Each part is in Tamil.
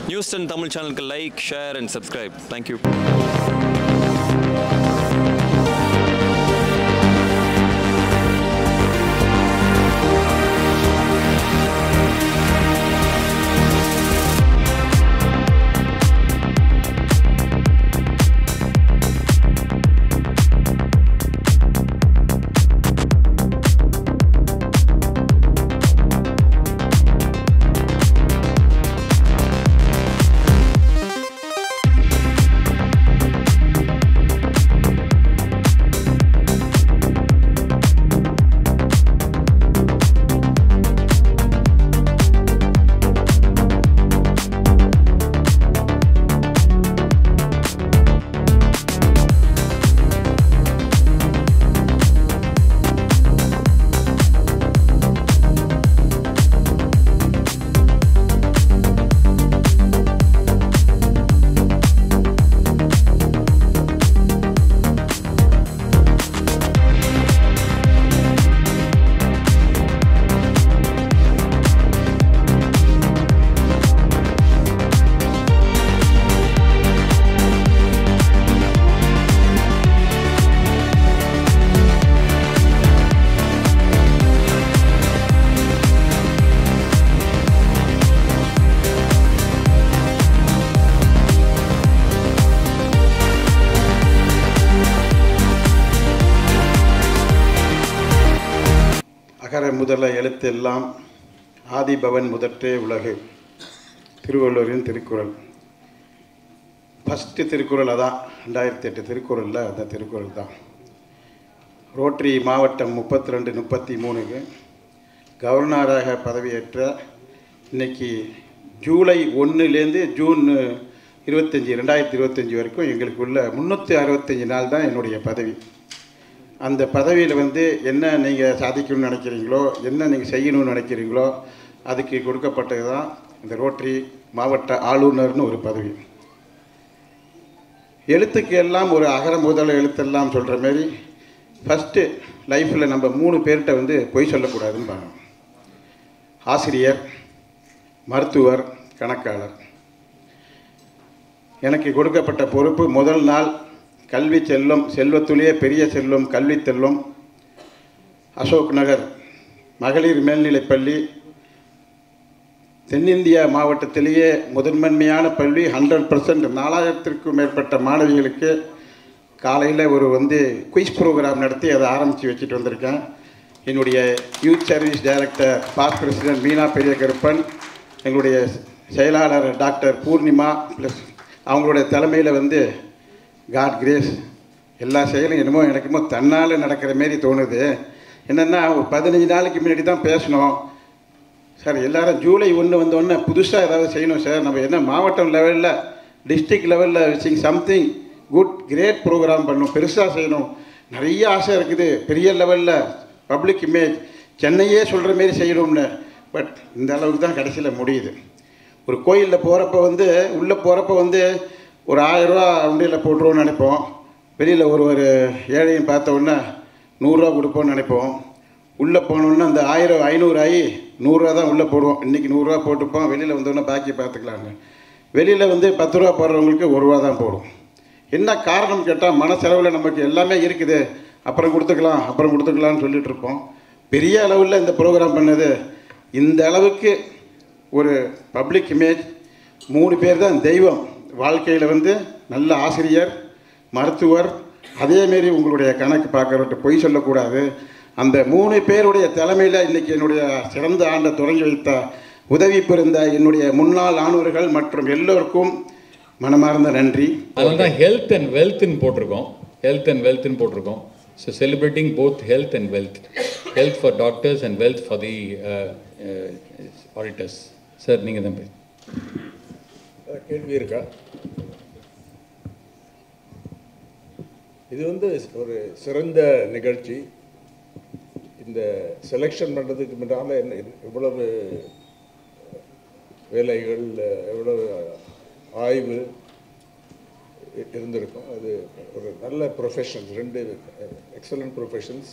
நியூஸ் 10 தமிழ் சேனலுக்கு like, share and subscribe. Thank you. அகர முதல எழுத்தெல்லாம் ஆதிபவன் முதற்றே உலகு. திருவள்ளுவரின் திருக்குறள். ஃபஸ்ட்டு திருக்குறள் அதான். 2008 திருக்குறளில் அந்த திருக்குறள் தான். ரோட்டரி மாவட்டம் 32-33க்கு கவர்னராக பதவியேற்ற இன்னைக்கு ஜூலை 1லேருந்து ஜூன் 25 2025 வரைக்கும் எங்களுக்குள்ள 365 நாள் தான் என்னுடைய பதவி. அந்த பதவியில் என்ன நீங்கள் சாதிக்கணும்னு நினைக்கிறீங்களோ, என்ன நீங்கள் செய்யணும்னு நினைக்கிறீங்களோ அதுக்கு கொடுக்கப்பட்டது தான் இந்த ரோட்டரி மாவட்ட ஆளுநர்னு ஒரு பதவி. எழுத்துக்கு எல்லாம் ஒரு அகர முதல எழுத்தெல்லாம் சொல்கிற மாரி ஃபஸ்ட்டு லைஃப்பில் நம்ம 3 பேர்கிட்ட பொய் சொல்லக்கூடாதுன்னு பாருங்க. ஆசிரியர், மருத்துவர், கணக்காளர். எனக்கு கொடுக்கப்பட்ட பொறுப்பு முதல் நாள் கல்வி செல்வம், செல்வத்துலேயே பெரிய செல்வம் கல்வி செல்வம், அசோக் நகர் மகளிர் மேல்நிலைப்பள்ளி தென்னிந்தியா மாவட்டத்திலேயே முதன்மையான பள்ளி. 100% 4000க்கும் மேற்பட்ட மாணவிகளுக்கு காலையில் ஒரு குயிஸ் ப்ரோக்ராம் நடத்தி அதை ஆரம்பித்து வச்சுட்டு வந்திருக்கேன். என்னுடைய youth service director past president Meena Periya Karuppan, எங்களுடைய செயலாளர் டாக்டர் பூர்ணிமா ப்ளஸ் அவங்களுடைய தலைமையில் காட் கிரேஸ் எல்லா செயலும் எனக்குமோ தன்னால் நடக்கிற மாரி தோணுது. என்னென்னா ஒரு 15 நாளைக்கு முன்னாடி தான் பேசணும் சார். எல்லோரும் ஜூலை 1 வந்தோடனே புதுசாக ஏதாவது செய்யணும் சார். நம்ம என்ன மாவட்டம் லெவலில், டிஸ்ட்ரிக்ட் லெவலில் சம்திங் குட் கிரேட் ப்ரோக்ராம் பண்ணணும், பெருசாக செய்யணும், நிறைய ஆசை இருக்குது. பெரிய லெவலில் பப்ளிக் இமேஜ் சென்னையே சொல்கிற மாரி செய்யணும்னு. பட் இந்த அளவுக்கு தான் கடைசியில் முடியுது. ஒரு கோயிலில் போகிறப்ப உள்ளே போகிறப்ப ஒரு 1000 ரூபா உண்டியில் போட்டுருவோன்னு நினைப்போம். வெளியில் ஒரு ஏழையும் பார்த்த உடனே 100 ரூபா கொடுப்போம்னு நினைப்போம். உள்ளே போனோன்னா அந்த 1000 500 ஆகி 100 ரூபா தான் உள்ளே போடுவோம். இன்றைக்கி 100 ரூபா போட்டுப்போம், வெளியில் வந்தோடனே பாக்கி பார்த்துக்கலாங்க. வெளியில் 10 ரூபா போடுறவங்களுக்கு 1 ரூபா தான் போடும். என்ன காரணம் கேட்டால் மனசெலவில் நமக்கு எல்லாமே இருக்குது, அப்புறம் கொடுத்துக்கலாம்னு சொல்லிகிட்டு இருப்போம். பெரிய அளவில் இந்த ப்ரோக்ராம் பண்ணது இந்த அளவுக்கு ஒரு பப்ளிக் இமேஜ். 3 பேர் தான் தெய்வம் வாழ்க்கையில். நல்ல ஆசிரியர், மருத்துவர், அதேமாரி உங்களுடைய கணக்கு பார்க்கறட்டு பொய் சொல்லக்கூடாது. அந்த 3 பேருடைய தலைமையில் இன்றைக்கி என்னுடைய சிறந்த ஆண்டை தொடங்கி வைத்த உதவி புரிந்த என்னுடைய முன்னாள் ஆணவர்கள் மற்றும் எல்லோருக்கும் மனமார்ந்த நன்றி. அதனால தான் ஹெல்த் அண்ட் வெல்த்னு போட்டிருக்கோம். So celebrating both health and wealth. Health for doctors and wealth for the auditors. Sir நீங்கள் தான் கேள்வி இருக்கா? இது ஒரு சிறந்த நிகழ்ச்சி. இந்த செலெக்ஷன் பண்ணுறதுக்கு முன்னால் எவ்வளவு வேலைகள், எவ்வளவு ஆய்வு இருந்திருக்கும். அது ஒரு நல்ல ப்ரொஃபஷன்ஸ், 2 எக்ஸலண்ட் ப்ரொஃபஷன்ஸ்.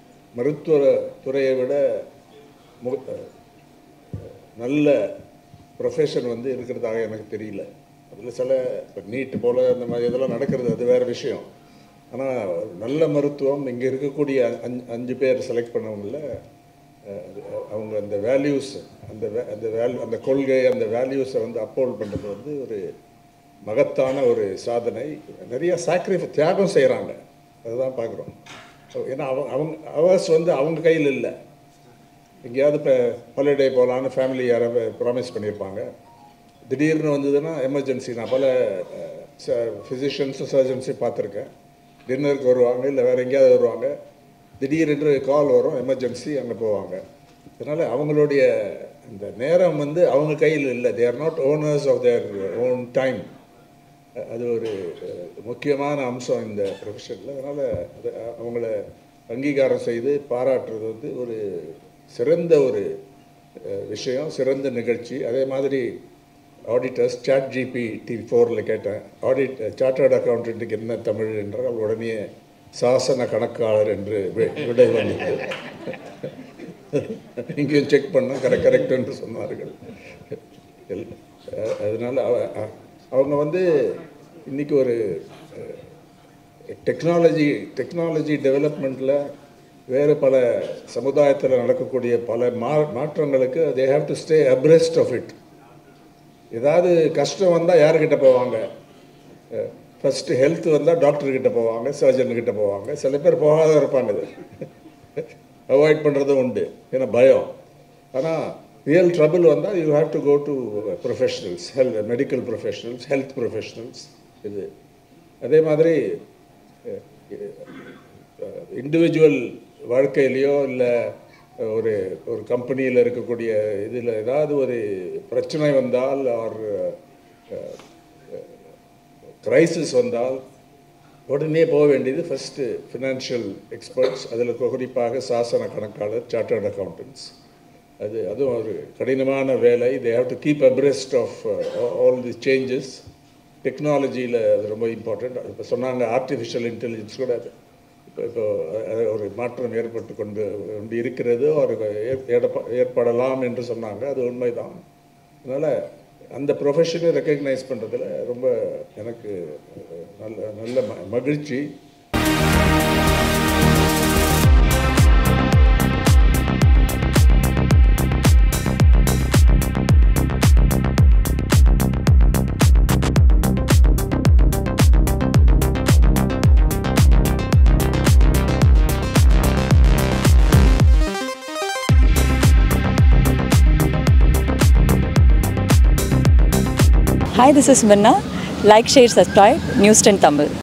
மருத்துவ துறையை விட நல்ல ப்ரொஃபஷன் வந்து இருக்கிறதாக எனக்கு தெரியல. அதில் சில இப்போ நீட்டு போல் அந்த மாதிரி இதெல்லாம் நடக்கிறது, அது வேறு விஷயம். ஆனால் நல்ல மருத்துவம் இங்கே இருக்கக்கூடிய 5 பேர் செலக்ட் பண்ணவங்கள அவங்க அந்த வேல்யூஸ், அந்த கொள்கை, அந்த வேல்யூஸை வந்து அப்போல்ட் பண்ணுறது வந்து ஒரு மகத்தான ஒரு சாதனை. நிறைய தியாகம் செய்கிறாங்க, அதுதான் பார்க்குறோம். ஏன்னா அவங்க அவர்ஸ் வந்து அவங்க கையில் இல்லை. எங்கேயாவது இப்போ ஹாலிடே போகலான்னு ஃபேமிலி யாராவது ப்ராமிஸ் பண்ணியிருப்பாங்க. திடீர்னு வந்ததுன்னா எமர்ஜென்சி. நான் பல ஃபிசிஷியன்ஸும் சர்ஜன்ஸையும் பார்த்துருக்கேன். டின்னருக்கு வருவாங்க, இல்லை வேறு எங்கேயாவது வருவாங்க, திடீரென்று கால் வரும், எமர்ஜென்சி, அங்கே போவாங்க. அதனால் அவங்களுடைய அந்த நேரம் வந்து அவங்க கையில் இல்லை. They are not owners of their own time. அது ஒரு முக்கியமான அம்சம் இந்த ப்ரொஃபஷனில். அதனால் அது அவங்கள அங்கீகாரம் செய்து பாராட்டுறது வந்து ஒரு சிறந்த ஒரு விஷயம், சிறந்த நிகழ்ச்சி. அதே மாதிரி ஆடிட்டர்ஸ் ChatGPT-4 கேட்டேன், சார்ட்டர்ட் அக்கௌண்டன்ட்டுக்கு என்ன தமிழ் என்றால் உடனே சாசன கணக்காளர் என்று விடை வந்தது. இங்கேயும் செக் பண்ணால் கரெக்ட் என்று சொன்னார்கள். அதனால் அவங்க வந்து இன்றைக்கி ஒரு டெக்னாலஜி டெவலப்மெண்ட்டில் வேறு பல சமுதாயத்தில் நடக்கக்கூடிய பல மாற்றங்களுக்கு they have to stay abreast of it. ஏதாவது கஷ்டம் வந்தால் யார்கிட்ட போவாங்க? ஃபஸ்ட்டு ஹெல்த் வந்தால் டாக்டர்கிட்ட போவாங்க, சர்ஜன்கிட்ட போவாங்க. சில பேர் போகாத இருப்பாங்க, இது அவாய்ட் பண்ணுறதும் உண்டு, ஏன்னா பயம். ஆனால் ரியல் ட்ரபிள் வந்தால் you have to go to professionals, medical professionals, health professionals. இது அதே மாதிரி இண்டிவிஜுவல் வாழ்க்கையிலையோ இல்லை ஒரு கம்பெனியில் இருக்கக்கூடிய இதில் ஏதாவது ஒரு பிரச்சனை வந்தால் ஆர் கிரைசிஸ் வந்தால் உடனே போக வேண்டியது ஃபஸ்ட்டு ஃபினான்ஷியல் எக்ஸ்பர்ட்ஸ், அதில் குறிப்பாக சாசன கணக்காளர், சார்ட்டர்ட் அக்கௌண்டன்ட்ஸ். அதுவும் ஒரு கடினமான வேலை. They have to keep abreast of all the changes. டெக்னாலஜியில் அது ரொம்ப இம்பார்ட்டண்ட். இப்போ சொன்னாங்க ஆர்டிஃபிஷியல் இன்டெலிஜென்ஸ் கூட இப்போ ஒரு மாற்றம் ஏற்பட்டு கொண்டு இருக்கிறது, ஒரு ஏற்படலாம் என்று சொன்னாங்க. அது உண்மைதான். அதனால் அந்த ப்ரொஃபஷனை ரெக்கக்னைஸ் பண்ணுறதுல ரொம்ப எனக்கு நல்ல மகிழ்ச்சி. Hi, this is Minna. Like, share, subscribe, News 10 Tamil.